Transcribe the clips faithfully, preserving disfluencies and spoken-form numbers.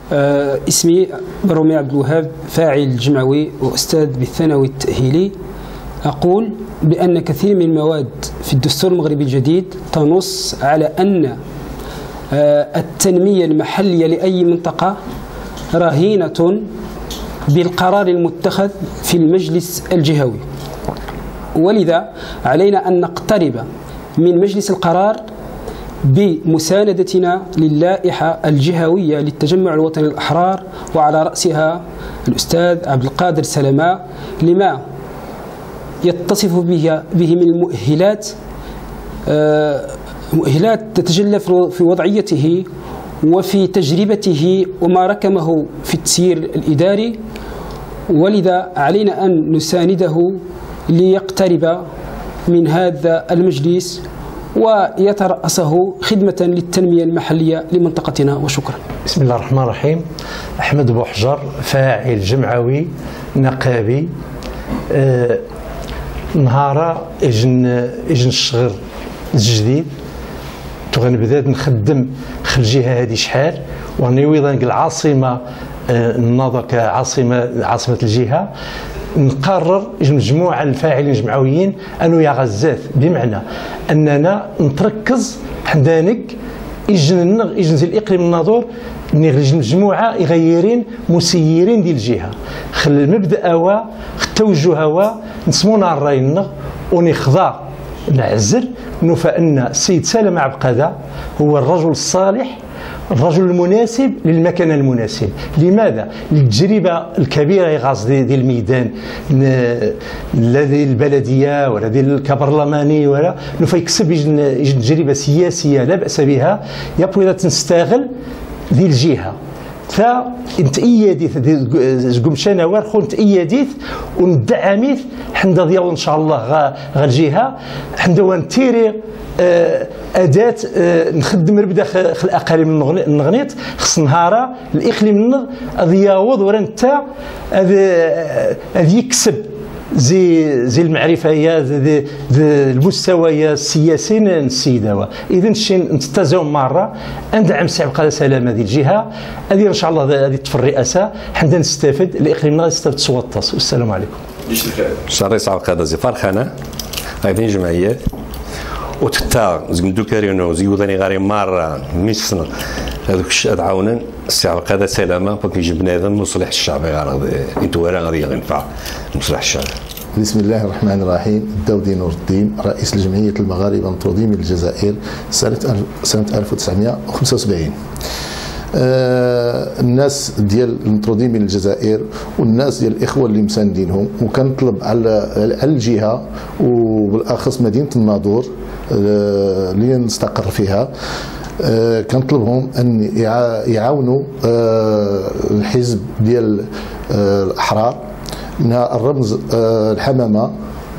آه اسمي برومي عبد الوهاب، فاعل جمعوي وأستاذ بالثانوي التأهيلي. أقول بأن كثير من المواد في الدستور المغربي الجديد تنص على أن آه التنمية المحلية لأي منطقة رهينة بالقرار المتخذ في المجلس الجهوي، ولذا علينا أن نقترب من مجلس القرار بمساندتنا للائحة الجهوية للتجمع الوطني الأحرار، وعلى رأسها الأستاذ عبد القادر سلامة، لما يتصف به به من المؤهلات، مؤهلات تتجلى في وضعيته وفي تجربته وما ركمه في التسيير الإداري، ولذا علينا أن نسانده ليقترب من هذا المجلس ويترأسه خدمة للتنمية المحلية لمنطقتنا. وشكرا. بسم الله الرحمن الرحيم. أحمد بوحجر، فاعل جمعوي نقابي. أه نهار اجن اجن الشغل الجديد غنبدا نخدم في الجهه هذه شحال، وناوي العاصمه النهضه كعاصمه عاصمه الجهه. نقرر مجموعه الفاعلين الجمعويين انه يا غزات، بمعنى اننا نتركز حدانك يجن يجنزل الاقليم الناظور نغلج مجموعه غيرين مسيرين ديال الجهه. خل المبدا هو التوجه هو نسمونا الراي ونخضع نعزر فان السيد سلامة عبقادة هو الرجل الصالح، الرجل المناسب للمكان المناسب. لماذا؟ للتجربه الكبيره يغاص ديال الميدان، لا ديال البلديه ولا ديال الكبرلماني، ولا فيكسب يجي تجربه سياسيه لا باس بها، يبغي تنستغل ديال الجهه. فانت اياديث قمشانا وارخو انت اياديث وندعميث حنا ديال ان شاء الله غا الجهه حنا ونتيري اداه نخدم ربدا في الاقاليم النغنيط خص نهارا الاقليم النغ غادي يعوض ورا انت غادي يكسب زي زي المعرفه هي زي المستوى السياسي السيده. اذا شي نتزاوم مره ندعم سي عبد القادر سلامة هذه الجهه هذه ان شاء الله غادي تطفي الرئاسه حنا نستافد الاقليم غادي يستافد صوتاس. والسلام عليكم. شري سي عبد القادر زي فرخانه غادي جمعيات وتتا زندو كاريونو زي وطني غاري مره ميسن هذوك عاونن السي عبد القادر سلامة باش يجي بنادم مصلح الشعب غادي انتو راه غادي ينفع مصلح الشعب. بسم الله الرحمن الرحيم. الدودي نور الدين، رئيس لجمعية المغاربة المطرودين من الجزائر سنة سنة ألف وتسعمائة وخمسة وسبعين. آه الناس ديال المطرودين من الجزائر والناس ديال الاخوه اللي مساندينهم، وكنطلب على على الجهه وبالاخص مدينه الناظور آه اللي نستقر فيها، آه كنطلبهم ان يعاونوا آه الحزب ديال آه الاحرار، منها الرمز آه الحمامه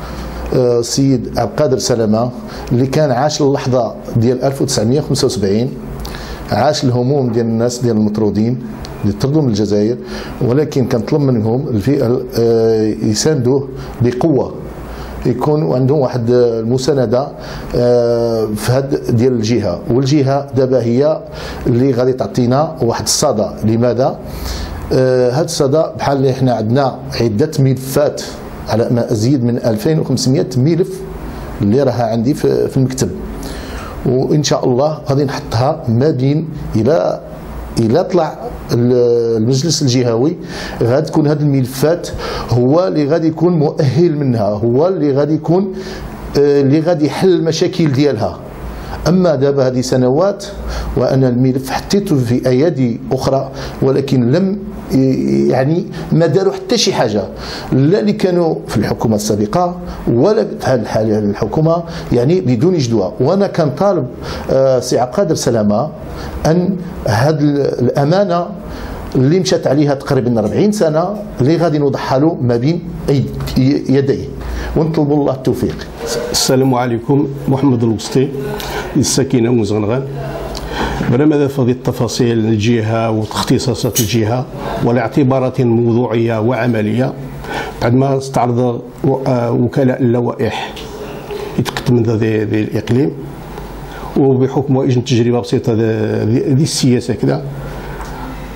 السيد آه عبد القادر سلامة اللي كان عاش اللحظه ديال ألف وتسعمائة وخمسة وسبعين، عاش الهموم ديال الناس ديال المطرودين اللي طردوا من الجزائر، ولكن كنطلب منهم الفئه يساندوه بقوه، يكون عندهم واحد المسانده في هاد ديال الجهه. والجهه دابا هي اللي غادي تعطينا واحد الصدى. لماذا؟ هاد الصدى بحال اللي حنا عندنا عده ملفات على ما ازيد من ألفين وخمسمائة ملف اللي راها عندي في المكتب، وان شاء الله غادي نحطها ما بين الى الى طلع المجلس الجهوي غادي تكون هذه الملفات هو اللي غادي يكون مؤهل منها، هو اللي غادي يكون اللي غادي يحل المشاكل ديالها. اما دابا هذه سنوات وانا الملف حطيته في ايادي اخرى، ولكن لم يعني ما داروا حتى شي حاجه، لا اللي كانوا في الحكومه السابقه ولا في هذه الحاله الحكومه، يعني بدون جدوى. وانا كنطالب آه سي عبد القادر سلامة ان هذه الامانه اللي مشات عليها تقريبا أربعين سنه اللي غادي نوضحها له ما بين يديه، ونطلب الله التوفيق. السلام عليكم. محمد الوسطي من الساكنه ومزغنغان. بلا ماذا في هذه التفاصيل الجهه واختصاصات الجهه والاعتبارات موضوعيه وعمليه بعد ما استعرض وكلاء اللوائح يتقدم من هذا الاقليم، وبحكم واجن تجربه بسيطه ذي السياسه كذا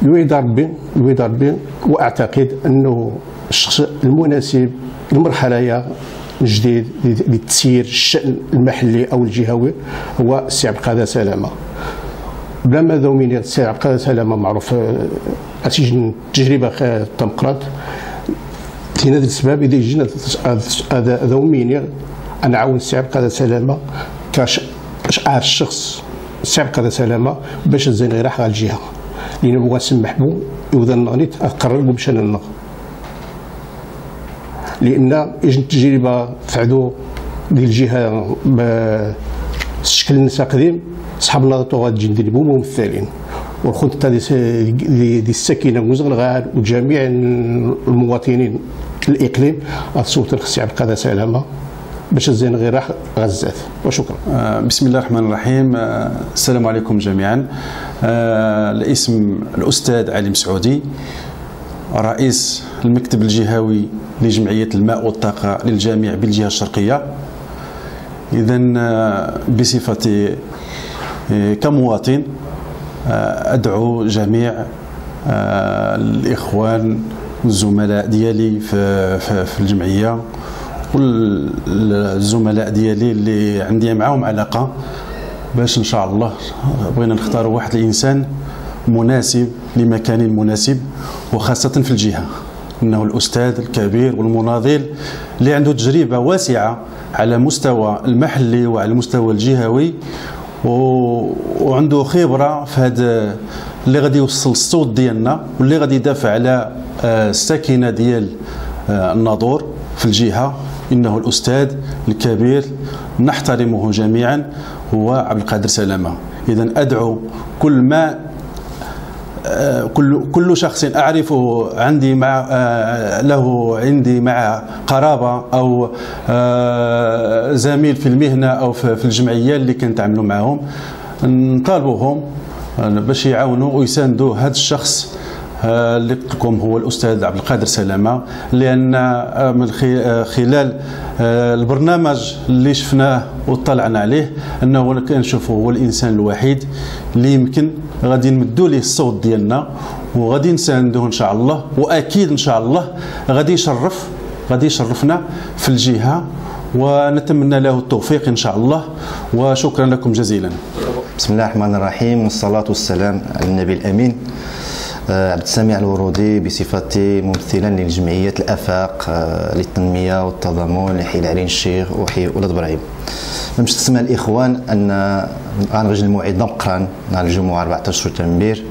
يويد ربي يويد ربي واعتقد انه الشخص المناسب للمرحله هي جديد لتسيير الشأن المحلي او الجهوي هو السي عبد القادر سلامه. بلا ما دوميني السي عبد القادر سلامه معروف اسجن تجربه تمقرات تينا هذا السبب اذا جينا هذا دوميني انا عاون السي عبد القادر سلامه كاش عارف الشخص السي عبد القادر سلامه باش زين غير راح على الجهه لان بغا نسمح بو يوضا نغنيت اقرر باش انا نغ لان يجن التجربه فعدو ديال الجهه بالشكل النساء قديم صحاب النظر غادي نديروا ممثلين والخط تاع ديال السكينه وزغنغال وجميع المواطنين الاقليم الصوت السي عبد القادر سلامه باش الزين غير راح غزات. وشكرا. بسم الله الرحمن الرحيم. السلام عليكم جميعا. الاسم الاستاذ علي مسعودي، رئيس المكتب الجهوي لجمعيه الماء والطاقه للجامع بالجهه الشرقيه. اذا بصفتي كمواطن ادعو جميع الاخوان والزملاء ديالي في في الجمعيه والزملاء ديالي اللي عندي معاهم علاقه باش ان شاء الله بغينا نختاروا واحد الانسان مناسب لمكان مناسب وخاصه في الجهه، انه الاستاذ الكبير والمناضل اللي عنده تجربه واسعه على مستوى المحلي وعلى المستوى الجهوي وعنده خبره في هذا اللي غادي يوصل الصوت ديالنا واللي غادي يدافع على السكينه ديال الناظور في الجهه. انه الاستاذ الكبير نحترمه جميعا هو عبد القادر سلامه. اذا ادعو كل ما كل كل شخص اعرفه عندي مع له عندي مع قرابه او زميل في المهنه او في الجمعيه اللي كنتعاملوا معهم، نطالبوهم باش يعاونوا ويساندوا هذا الشخص اللي قلت لكم هو الاستاذ عبد القادر سلامه. لان من خلال البرنامج اللي شفناه واطلعنا عليه انه كنشوفوا هو الانسان الوحيد اللي يمكن غادي نمدوا ليه الصوت ديالنا وغادي نساندوه ان شاء الله، واكيد ان شاء الله غادي يشرف غادي يشرفنا في الجهه ونتمنى له التوفيق ان شاء الله. وشكرا لكم جزيلا. بسم الله الرحمن الرحيم، والصلاه والسلام على النبي الامين. عبد السميع الورودي بصفتي ممثلا لجمعيه الافاق للتنميه والتضامن لحي العرين الشيخ وحي ولاد ابراهيم. باش تسمى الاخوان ان غنغجل الموعد مقران نهار الجمعه أربعطاش تنبير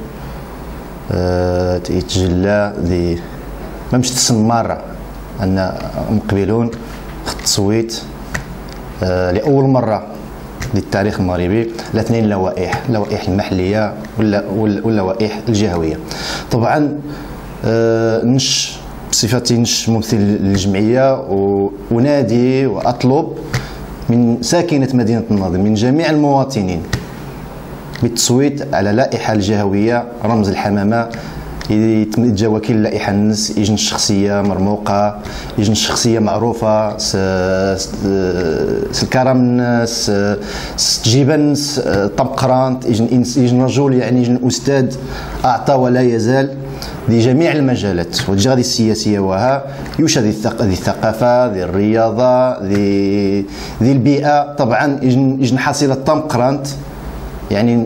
يتجلى ذي باش تسمى مره ان مقبلون التصويت لاول مره للتاريخ المغربي لاثنين لوائح، اللوائح المحليه واللوائح الجهويه. طبعا نش بصفتي نش ممثل للجمعيه ونادي واطلب من ساكنه مدينه الناظر من جميع المواطنين بالتصويت على اللائحه الجهويه رمز الحمامه. يتجا وكيل اللائحه الناس يجن شخصيه مرموقه، يجن شخصيه معروفه، الكرم الناس تجيب الناس طبقرانت، يجن يجن رجل يعني يجن استاذ اعطى ولا يزال لجميع المجالات والجهه السياسيه وها يوشى ذي الثقافه ذي الرياضه ذي ذي البيئه. طبعا يجن يجن حصيله طمقرانت يعني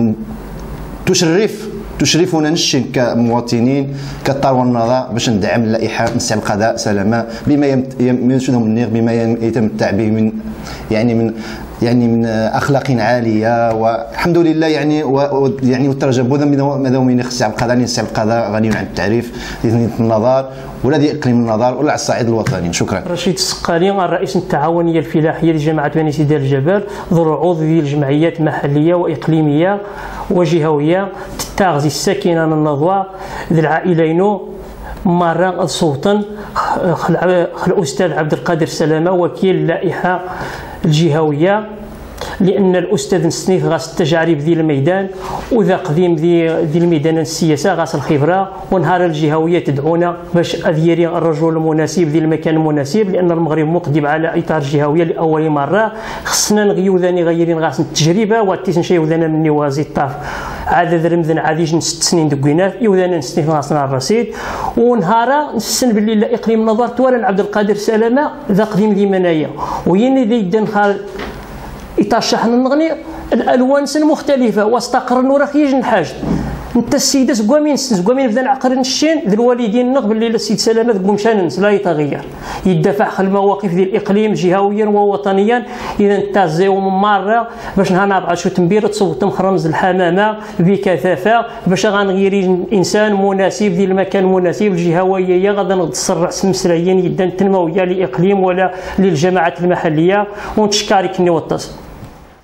تشرف تشرفنا نشن كمواطنين كطار والنظر باش ندعم اللائحه نسي عبد القادر سلامه بما ينشدهم النير بما يتمتع به من يعني من يعني من اخلاق عاليه والحمد لله يعني يعني والترجب هذا من خص عبد القادر نسي عبد القادر غني عن التعريف لمدينه النظر ولا ديال اقليم النظر ولا على الصعيد الوطني. شكرا. رشيد السقالي الرئيس التعاونيه الفلاحيه لجماعه بني سيدي الجبل، ذو العضو ديال الجمعيات محليه واقليميه وجهويه تغذي الساكنه النضوى ذي العائلين مرة صوتا الاستاذ عبد القادر سلامه وكيل اللائحه الجهويه، لان الاستاذ نسنيف غاس التجارب ذي الميدان وذا قديم ذي ذي الميدان السياسه غاس الخبره، ونهار الجهويه تدعونا باش اذيري الرجل المناسب ذي المكان المناسب، لان المغرب مقدم على اطار الجهويه لاول مره. خصنا نغيو ذاني غيرين غاس التجربه واتيس نشيو ذانا مني وازي الطاف عاد رمذن عادي ست سنين دوكينات يوذانا نستني ناصنا الرصيد ونهارا نسن باللي لا اقليم نظر توالى عبد القادر سلامه ذا قديم دي منايا وين ذي يدن خال يترشح نغني الالوان سن مختلفه واستقر نورك يجن حاجه انت السيده زكوامين زكوامين بدا العقر نشين ذي الوالدين نغ باللي السيد سلامه ذكم مشان لا يتغير يدافع خل المواقف ديال الاقليم جهويا ووطنيا اذا انت زيو مره باش نهار شو تنبير تصوت مخرمز الحمامه بكثافه باش غنغير انسان مناسب ذي المكان مناسب الجهويه غادا نتصرع مسرعيا يدا تنمويه لاقليم ولا للجماعات المحليه ونتشكرك ني وطاس